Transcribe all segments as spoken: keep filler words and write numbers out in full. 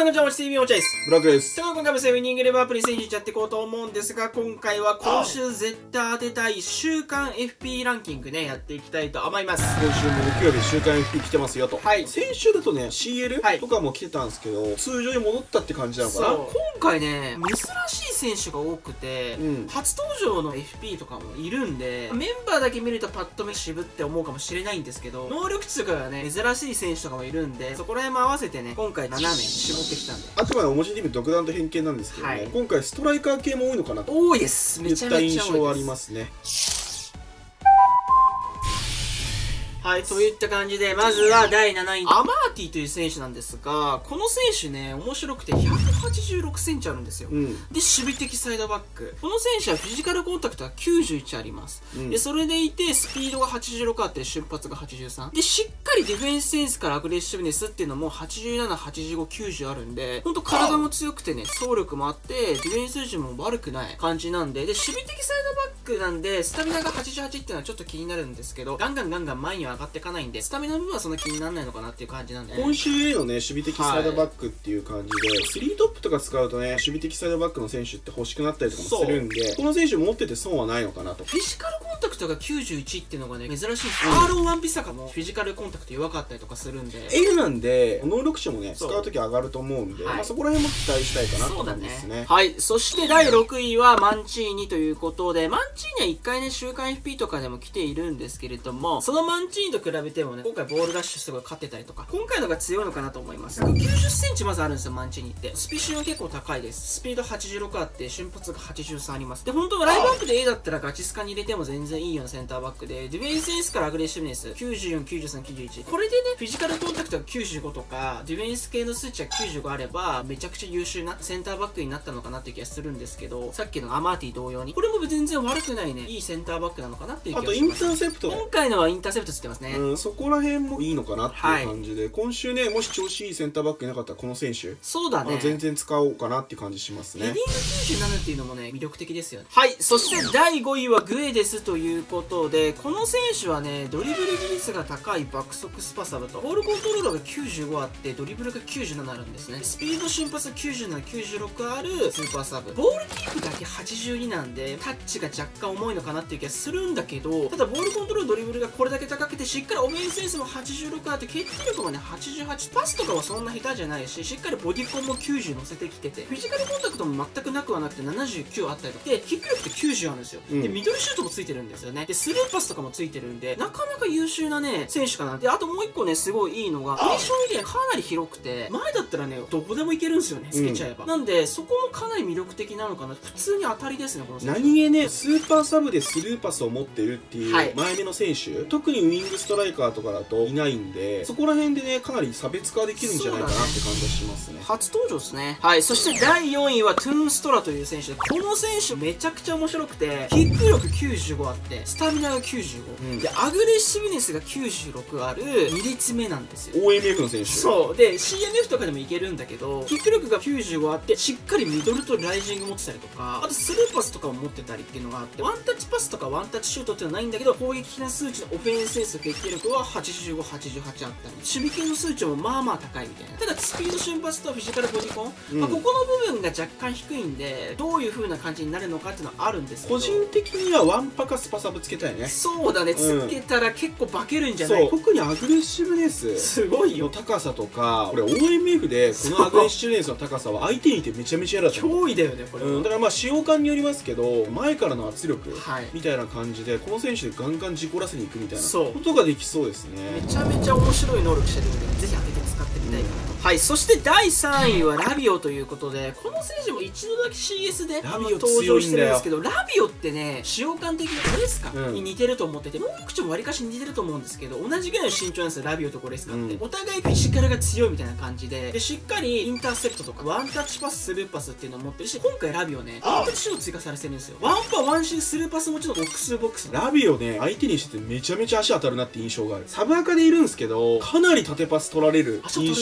こんにちは、おち ティービー おちゃです。 ブラックです。 さあ、今回もセブンニングレバーアプリ選手やっていこうと思うんですが、今回は今週絶対当てたい週間 エフピー ランキングね、やっていきたいと思います。 今週も木曜日週間 エフピー 来てますよと。 はい。 先週だとね、シーエル、 はい、 とかも来てたんですけど、通常に戻ったって感じなのかな。 そう。今回ね、珍しい選手が多くて、うん、初登場の エフピー とかもいるんで、メンバーだけ見るとパッと目渋って思うかもしれないんですけど、能力値とかがね、珍しい選手とかもいるんで、そこら辺も合わせてね、今回ななめん絞ってきたんで。 あくまでおもちチーム独断と偏見なんですけども、はい、今回ストライカー系も多いのかなと。 多いです。めちゃめちゃ多いです。 いった印象はありますね。 はい、といった感じで、まずはだいなないアマーティという選手なんですが、この選手ね、面白くてひゃくはちじゅうろくセンチあるんですよ。うん、で、守備的サイドバック。この選手はフィジカルコンタクトがきゅうじゅういちあります。うん、で、それでいて、スピードがはちじゅうろくあって、瞬発がはちじゅうさん。で、しっかりディフェンスセンスからアグレッシブネスっていうのもはちじゅうなな、はちじゅうご、きゅうじゅうあるんで、ほんと体も強くてね、走力もあって、ディフェンス数字も悪くない感じなんで、で、守備的サイドバックなんで、スタミナがはちじゅうはちっていうのはちょっと気になるんですけど、ガンガンガンガン前には上がっていかないんで、スタミナの部分はそんな気にならないのかなっていう感じなんで、ね、 今週のね、守備的サイドバックっていう感じで、はい、スリートップとか使うとね、守備的サイドバックの選手って欲しくなったりとかもするんで、この選手持ってて損はないのかなと。 フィジカルコンタクトがきゅうじゅういちっていうのがね、珍しいんです。うん、アーロンワンピサカもフィジカルコンタクト弱かったりとかするんで、 L なんで、能力値もね、使うとき上がると思うんで、はい、まあそこら辺も期待したいかなと思うんですね。 はい。そしてだいろくいはマンチーニということで、マンチーニはいっかいね、週刊 エフピー とかでも来ているんですけれども、そのマンチーニと比べてもね、今回ボールラッシュすごい勝ってたりとか、今回のが強いのかなと思います。きゅうじゅっセンチまずあるんですよ、マンチーニって。スピシュン結構高いです。スピードはちじゅうろくあって、瞬発がはちじゅうさんあります。で、本当はライブアップで A だったらガチスカに入れても全然いいようなセンターバックで、ディフェンスエースからアグレッシブネス、きゅうじゅうよん、きゅうじゅうさん、きゅうじゅういち。これでね、フィジカルコンタクトがきゅうじゅうごとか、ディフェンス系の数値がきゅうじゅうごあれば、めちゃくちゃ優秀なセンターバックになったのかなっていう気がするんですけど、さっきのアマーティ同様に、これも全然悪くないね、いいセンターバックなのかなっていう気がします。 あとインターセプト。 今回のはインターセプトつってますね。 うん、そこら辺もいいのかなっていう感じで、はい、今週ね、もし調子いいセンターバックいなかったらこの選手、 そうだね、 全然使おうかなっていう感じしますね。 ヘディングきゅうじゅうななっていうのもね、魅力的ですよね。はい、そしてだいごいはグエデスということで、この選手はね、ドリブル技術が高い爆速スパサブと、ボールコントローラーがきゅうじゅうごあって、ドリブルがきゅうじゅうななあるんですね。スピード瞬発きゅうじゅうなな、きゅうじゅうろくあるスーパーサブ。ボールキープだけはちじゅうになんで、タッチが若干重いのかなっていう気がするんだけど、ただボールコントロールドリブルがこれだけ高くて、しっかりオフェンスセンスもはちじゅうろくあって、決定力もね、はちじゅうはち、パスとかはそんな下手じゃないし、しっかりボディコンもきゅうじゅう乗せてきてて、フィジカルコンタクトも全くなくはなくてななじゅうきゅうあったりとか、で、キック力ってきゅうじゅうあるんですよ。うん、で、ミドルシュートもついてるんですよね。で、スルーパスとかもついてるんで、なかなか優秀なね、選手かな。で、あともう一個ね、すごいいいのが、ポジションエリアかなり広くて、前だったらね、どこでも行けるんですよね、つけちゃえば。うん、なんで、そこもかなり魅力的なのかな。普通に当たりですね、この選手。 何気ね、スーパーサブでスルーパスを持ってるっていう前目の選手、はい、特にウィングストライカーとかだといないんで、そこら辺でね、かなり差別化できるんじゃないかなって感じがしますね。 初登場ですね。はい。そしてだいよんいはトゥーンストラという選手で、この選手めちゃくちゃ面白くて、キック力きゅうじゅうごあって、スタミナがきゅうじゅうご。うん、で、アグレッシブネスがきゅうじゅうろくあるに列目なんですよ。 オーエムエフ の選手。 そう。で、シーエムエフ とかでもいけるんだけど、キック力がきゅうじゅうごあって、しっかりミドルとライジング持ってたりとか、あとスルーパスとかも持ってたりっていうのがあって、ワンタッチパスとかワンタッチシュートっていうのはないんだけど、攻撃的な数値のオフェンスセンスと決定力ははちじゅうご、はちじゅうはちあったり、守備系の数値もまあまあ高いみたいな。ただ、スピード瞬発とフィジカルボディコン、うん、まあここの部分が若干低いんで、どういう風な感じになるのかっていうのはあるんですけど、 個人的にはワンパかスパサブつけたいね。 そうだね、つけたら結構化けるんじゃない、うん、 そう、特にアグレッシブネスすごいよの高さとか、これ オーエムエフ でこのアグレッシブネスの高さは相手にいてめちゃめちゃ嫌だった。 脅威だよねこれ、 うん、だからまあ使用感によりますけど、前からの圧力みたいな感じで、この選手でガンガン事故らせに行くみたいなことができそうですね。 めちゃめちゃ面白い能力してるんで、ぜひ当てて使ってみたいかなと。うん、はい。そしてだいさんいはラビオということで、この選手も一度だけ シーエス で登場してるんですけど、ラビオってね、使用感的にゴレスカに似てると思ってて、能力値もわりかし似てると思うんですけど、同じぐらいの身長なんですよ、ラビオとゴレスカって。うん、お互いフィジカルが強いみたいな感じで、で、しっかりインターセプトとか、ワンタッチパス、スルーパスっていうのを持ってるし、今回ラビオね、ワンタッチシュート追加されてるんですよ。ワンパ、ワンシー、スルーパスもちろんボックスボックス。 ラビオね、相手にしててめちゃめちゃ足当たるなって印象がある。サブアカでいるんですけど、かなり縦パス取られる印象があっ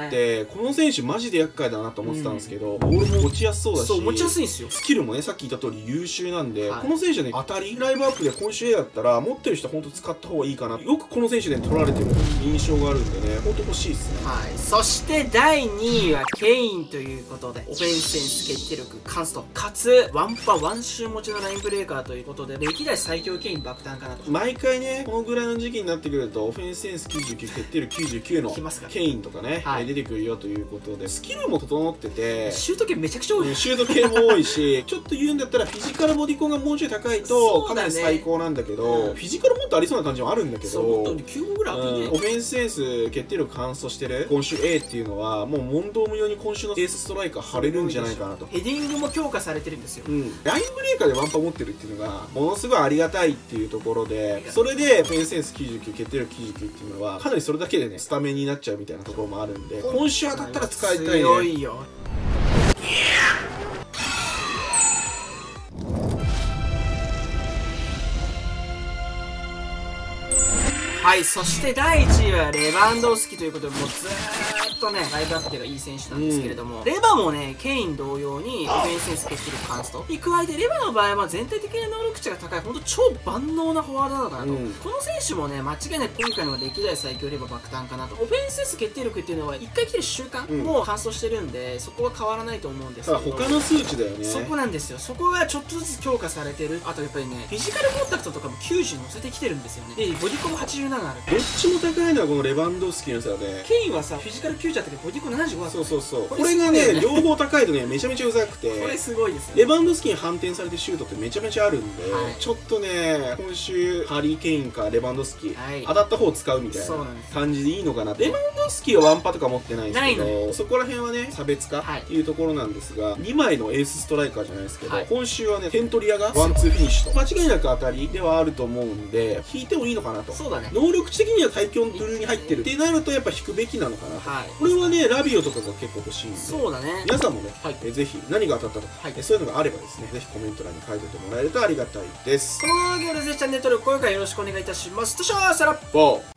ってこの選手マジで厄介だなと思ってたんですけど、ボールも持ちやすそうだし、 そう持ちやすいんですよ。 スキルもねさっき言った通り優秀なんで、 はい、 この選手ね当たりライブアップで今週 A だったら持ってる人は本当使った方がいいかな。よくこの選手で取られてる印象があるんでね、本当欲しいですね。 はい、そしてだいにいはケインということで、オフェンスセンス、決定力、カンストかつワンパワンシュー持ちのラインブレーカーということで、歴代最強ケイン爆弾かなと。 毎回ねこのぐらいの時期になってくるとオフェンスセンスきゅうじゅうきゅう、決定力きゅうじゅうきゅうのケインとかね、はい、出てくるよということで、スキルも整っててシュート系めちゃくちゃ多い。 シュート系も多いしちょっと言うんだったらフィジカルボディコンがもうちょい高いとかなり最高なんだけど、うん、フィジカルもっとありそうな感じもあるんだけど、 そう本当にきゅうごぐらいあってね、 うん、オフェンスセンス決定力完走してる今週 A っていうのはもう問答無用に今週のエースストライカー張れるんじゃないかなと。 ヘディングも強化されてるんですよ、 うん、ラインブレーカーでワンパ持ってるっていうのがものすごいありがたいっていうところで、それでオフェンスセンスきゅうじゅうきゅう決定力きゅうじゅうきゅうっていうのはかなりそれだけでねスタメンになっちゃうみたいなところもあるんで、今週当たったら使いたいね。 強いよ。はい、そしてだいいちいはレバンドフスキということで、もうずーっとねライブアップがいい選手なんですけれども、うん、レバもねケイン同様にオフェンスセンス決定力カンストに加えて、レバの場合は全体的な能力値が高い本当超万能なフォワードなのかなと、うん、この選手もね間違いなく今回の歴代最強レバ爆弾かなと。オフェンスセンス決定力っていうのはいっかい来てる習慣も完走してるんで、そこは変わらないと思うんですけど、 他の数値だよね。 そこなんですよ。そこがちょっとずつ強化されてる。あとやっぱりねフィジカルコンタクトとかもきゅうじゅう乗せてきてるんですよね。でボディコンもはちじゅうななある。 どっちも高いのはこのレバンドフスキの差で、 ケインはさフィジカルきゅうじゅうあったけどボディコンななじゅうごあった。 そうそうそう、これがね両方高いとねめちゃめちゃうざくて、 これすごいですよね。 レバンドフスキに反転されてシュートってめちゃめちゃあるんで、はい、ちょっとね今週ハリー・ケインかレバンドフスキ、はい、当たった方を使うみたいな感じでいいのかな。レバンドフスキはワンパとか持ってないんですけど、そこら辺はね差別化っていうところなんですが、にまいのエースストライカーじゃないですけど、はい、今週はね点取り屋がワンツーフィニッシュと間違いなく当たりではあると思うんで、引いてもいいのかなと。 そうだね、 能力値的には最強のブルーに入ってるってなるとやっぱ引くべきなのかなと、はい、これはねラビオとかが結構欲しいんで、 そうだね、 皆さんもね、はい、えぜひ何が当たったとか、 はい、 そういうのがあればですねぜひコメント欄に書いておいてもらえるとありがたいです。 この動画をぜひチャンネル登録高評価よろしくお願いいたします。としゃーさらっぼー